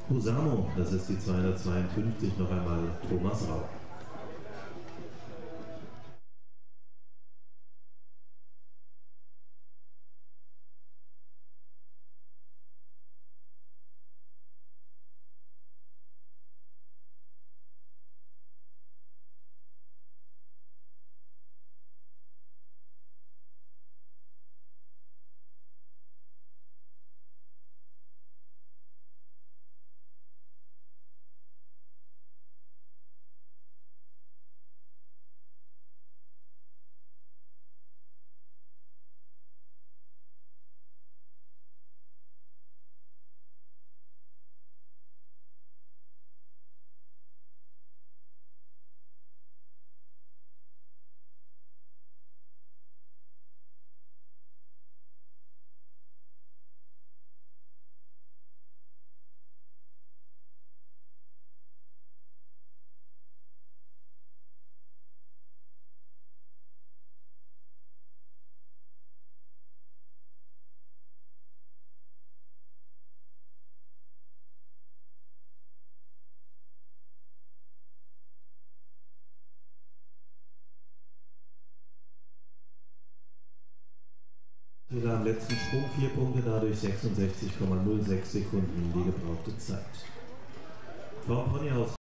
Husamo, das ist die 252, noch einmal Thomas Rau. Sogar am letzten Sprung 4 Punkte, dadurch 66,06 Sekunden die gebrauchte Zeit. Vom Ponyhaus